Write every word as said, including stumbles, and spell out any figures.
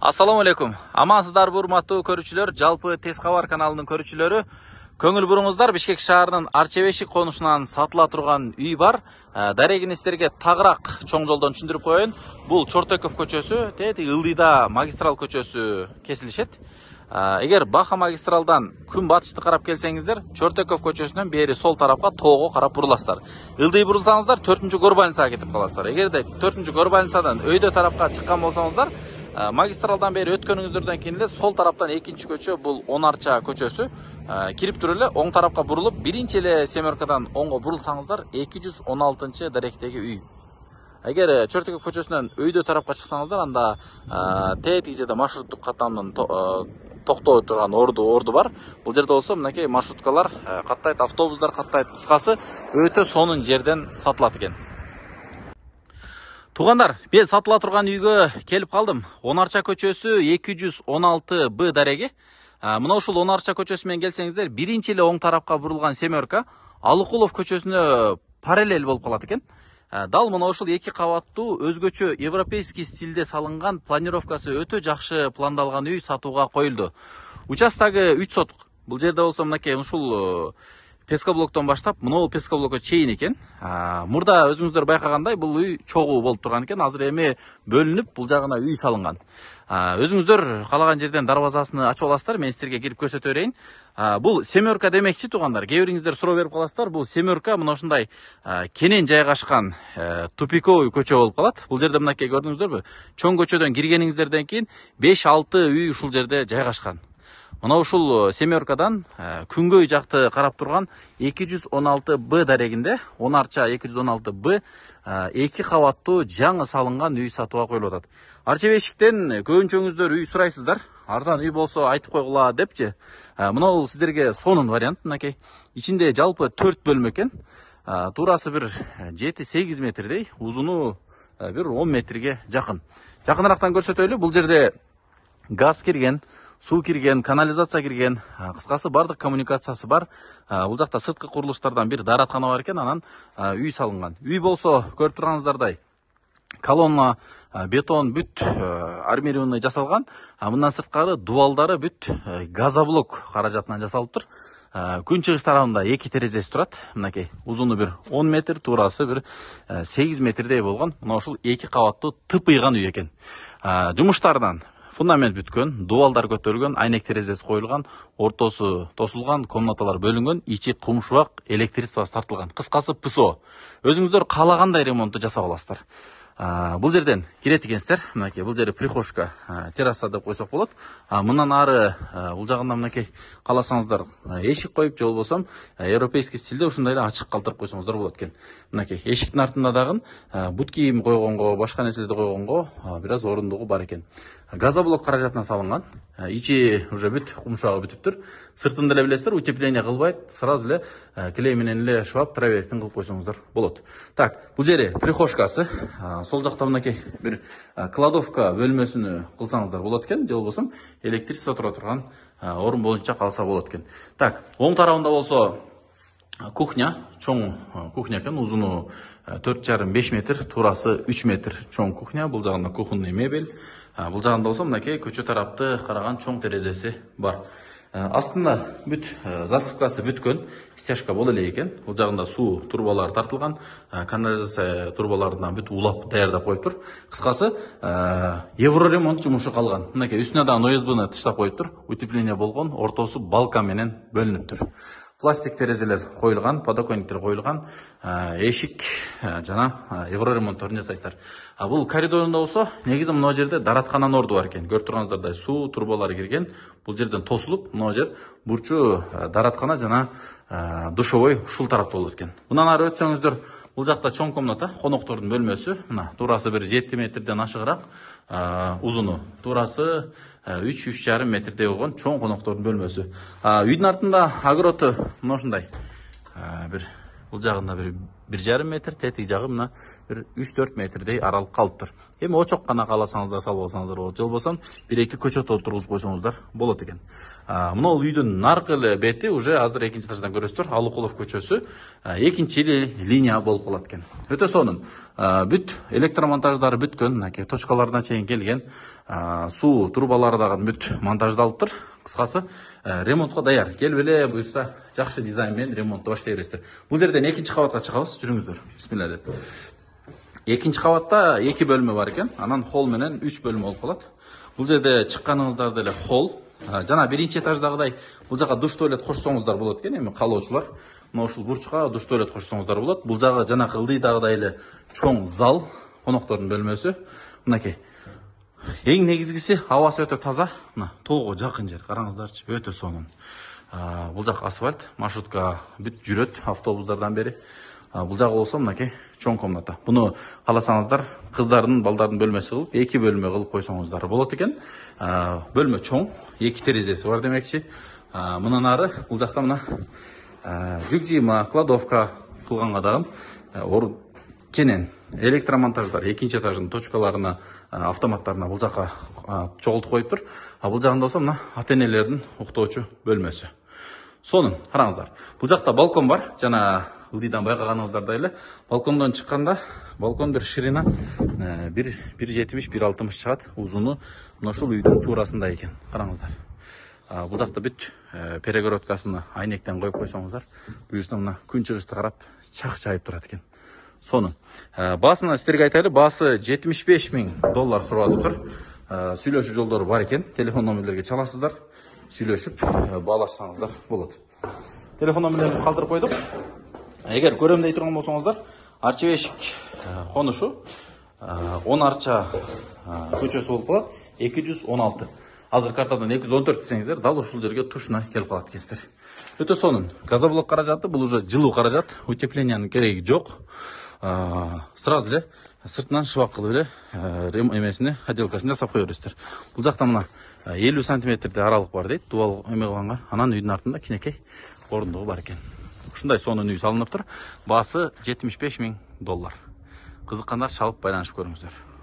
Assalamu алейкум. Амансыздар урматтуу көрүүчүлөр, жалпы Тез кабар каналынын көрүүчүлөрү. Көңүл буруңуздар, Бишкек шаарынын Арчебешик конушунан сатыла турган үй бар. Дарегин сиздерге тагыраак чоң жолдон түшүндүрүп коеюн. Бул Чортөков көчөсү, тети Ылдыйда магистрал көчөсү кесилишет. Эгер Баха магистралдан күн батышты карап келсеңиздер, Чортөков көчөсүнөн бери сол тарапка тоого карап буруласыздар. Ылдый бурулсаңыздар төртүнчү горбаницага кетип каласыздар. Эгерде төртүнчү горбаницадан өйдө тарапка чыккан болсоңуздар, магистралдан бери өткөнүңүздөрдөн кийин эле сол тараптан экинчи көчө, бул он арча көчөсү. Кирип туруп эле оң тарапка бурулуп, биринчи эле семеркадан оңго бурулсаңыздар эки жүз он алтынчы даректеги үй. Эгер Чортөков көчөсүнөн өйдө тарапка чыксаңыздар, анда тети жерде маршруттук каттамдын токтоо турган орду орду бар. Бул жерде болсо мынакей маршруткалар каттайт, автобустар каттайт. Кыскасы өтө сонун жерден сатылат экен. Тугандар, мен сатыла турган үйгө келип калдым. он арча көчөсү эки жүз он алты Б дареги. Мына ушул он арча көчөсү менен келсеңиздер, биринчи эле оң тарапка бурулган семерка Алыкулов көчөсүнө параллель болуп калат экен. Дал мына ушул эки кабаттуу өзгөчө европейский стилде салынган, планировкасы өтө жакшы пландалган үй сатууга коюлду. Участогу үч сотук. Бул жерде болсо мынакей ушул пескоблоктон баштап мына пескоблокко чейин экен. Мурда өзүңүздөр байкагандай бул үй чогуу болуп турган экен. Азыр эми бөлүнүп бул жагына үй салынган. Өзүңүздөр каалаган жерден дарбазасын ачып аласыздар. Мен сиздерге кирип көрсөтө берейин. Бул семерка демекчи тугандар. Кээ бириңиздер суроо берип каласыздар. Бул семерка мына ушундай кенен жайгашкан тупиковый көчө болуп калат. Бул жерде мынакей көрдүңүздөрбү? Чоң көчөдөн киргениңиздерден кийин беш алты үй ушул жерде жайгашкан. Мына ушул семеркадан күнгөй жакты карап турган эки жүз он алты Б дарегинде он арча эки жүз он алты Б эки кабаттуу жаңы салынган үй сатууга коюлуп атат. Арчебешиктен көбүнчөңүздөр үй сурайсыздар. Арзан үй болсо айтып койгула депчи. Мына бул сиздерге сонун вариант. Мынакей ичинде жалпы төрт бөлмө экен. Туурасы бир жети сегиз метрдей, узуну бир он метрге жакын. Жакынырактан көрсөтөлү. Бул жерде газ кирген, суу кирген, канализация кирген, кыскасы бардык коммуникациясы бар. Бул жакта сырткы курулуштардан бир даараткана бар экен, анан үй салынган. Үй болсо көрүп турганыңыздардай колонна, бетон бүт армированный жасалган. Мындан сырткары дубалдары бүт газоблок каражатынан жасалыптыр. Күн чыгыш тарабында эки терезеси турат. Мынакей узуну бир он метр, туурасы бир сегиз метрдей болгон. Мына ушул эки кабаттуу тыпыйган үй экен. Жумуштардан фундамент бүткөн, дубалдар көтөрүлгөн, айнек терезеси коюлган, ортосу тосулган, комнаталар бөлүнгөн, ичи кумшубак, электричествасы тартылган. Кыскасы ПСО. Өзүңүздөр каалагандай ремонтту жасап аласыздар. Бул жерден кирет экенсиздер. Мынакей бул жери прихожка, терраса деп койсок болот. Мындан ары бул жагында мынакей кааласаңыздар эшик коюп, же болбосо европейский стилде ушундай эле ачык калтырып койсоңуздар болот экен. Мынакей эшиктин артында дагы бут кийим койгонго, башка нерселерди койгонго бир аз орундугу бар экен. Газоблок каражатынан салынган. Ичи уже бүт кумшугу бүтүптүр. Сыртында эле билесиздер, утепление кылбайт, сразу эле клей менен эле шваб траверстин кылып койсоңуздар болот. Так, бул жери прихожкасы. Сол жакта мынакей бир кладовка бөлмөсүнү кылсаңыздар болот экен, же болбосо электричество тура турган орун боюнча калса болот экен. Так, оң тарабында болсо кухня, чоң кухня экен, узуну төрт жарым беш метр, туурасы үч метр чоң кухня. Бул жагында кухонный мебель. Бул жагында болсо мынакей көчө тарапты караган чоң терезеси бар. Астында бүт засыпкасы бүткөн, стяжка боло эле экен. Бул жагында суу турбалары тартылган, канализация турбаларынан бүт улап даярдап коюптур. Кыскасы, евро ремонт жумушу калган. Мынакей үстүнө да ОСБны тыштап коюптур. Утепление болгон, ортосу балка менен бөлүнүптүр. Пластик терезелер коюлган, подоконниктер коюлган, эшик жана евро ремонтторун жасайсыздар. Бул коридорунда болсо, негизи мына жерде даараткананын орду бар экен. Көрүп турганыңыздардай суу турбалары кирген. Бул жерден тосулуп, мына жер бурчу даараткана жана душевой ушул тарапта болот экен. Мындан ары өтсөңүздөр, бул жакта чоң комната, коноктордун бөлмөсү. Мына туурасы бир жети метрден ашыгыраак, узуну туурасы үч үч жарым метрдей болгон чоң коноктордун бөлмөсү. Үйдүн артында огородту мына ушундай бир Бұл жағында бір бір жарым метр, тетік жағы мына бір үч төрт метрдей аралық қалып тұр. Эми очоқ қана қаласаңыздар салып алсаңыздар болады. Жол болсам бір екі көчөт отырғызып қойсаңыздар болады екен. Мына ол үйдің нарқылы беті уже азыр екінші этаждан көресіздер. Алыкулов көчөсү экинчи линия болып қалат екен. Өте сонун. Бүт электромонтаждары бүткөн, точкаларына чейин келген. Суу турбалары дагы бүт монтаждалып тұр. Кыскасы ремонтқа даяр. Келип эле буюрса жакшы дизайнмен ремонтты баштай бересиздер. Бул жерден экинчи кабатка чыгабыз. Жүрүңүздөр. Бисмилла деп. Экинчи кабатта эки бөлмө бар экен. Анан холл менен үч бөлмө болуп калат. Бул жерде чыкканыңыздарда эле холл. Жана биринчи этаждагыдай бул жака душ туалет кошсоңуздар болот экен. Эми калоочулар мына ушул бурчка душ туалет кошсоңуздар болот. Бул жагы жанакы ылдыйдагыдай эле чоң зал, коноктордун бөлмөсү. Мынакей. Эң негизгиси абасы өтө таза. Мына тоого жакын жер. Караңыздарчы, өтө сонун. Бул жак асфальт, маршрутка бүт жүрөт автобустардан бери. Бул жагы болсо мынакей чоң комната. Буну каласаңыздар кыздардын, балдардын бөлмөсү кылып, эки бөлмө кылып койсоңуздар болот экен. Бөлмө чоң, эки терезеси бар демекчи. Мындан ары бул жакта мына жүк жыйма, кладовка кылганга дагы орун кенен. Электромонтаждар экинчи этаждын точкаларына, автоматтарына бул жака чогултуп коюп тур. Бул жагында болсо мына ата-энелердин уктоочу бөлмөсү. Сонун, караңыздар. Бул жакта балкон бар. Жана ылдыйдан байкаганыңыздардай эле балкондон чыкканда балкон бир ширина бир жетимиш бир алтымыш чыгат. Узуну мына ушул үйдүн туурасында экен. Караңыздар. Бул жакта бүт перегородкасына айнектен коюп койсоңуздар, буюрса мына күн чыгышты карап чак чайып турат экен. Сонун. Баасына сиздерге айтайлы, баасы жетимиш беш миң доллар суралыптыр. Сүйлөшүү жолдору бар экен. Телефон номерлерге чаласыздар. Сүйлөшүп баалашсаңыздар болот. Телефон номерлерибизди калтырып койдук. Эгер көрөм дей турган болсоңуздар, Арчыбешик конушу он арча көчөсү болуп калат, эки жүз он алты. Азыр картадан эки жүз он төрт десеңиздер, дал ушул жерге тушуна келип калат экенсиздер. Өтө сонун. Газоблок каражаты, бул уже жылуу каражат, утеплениянын кереги жок. Сразу эле сыртынан шыбак кылып эле эмесини, отделкасын жасап кое бересиздер. Бул жакта мына элүү сантиметрде аралык бар дейт, дубал эме кылганга. Анан үйдүн артында кичинекей орундугу бар экен. Ушундай сонун үй салыныптыр. Баасы жетимиш беш миң доллар. Кызыккандар чалып байланышып көрүңүздөр.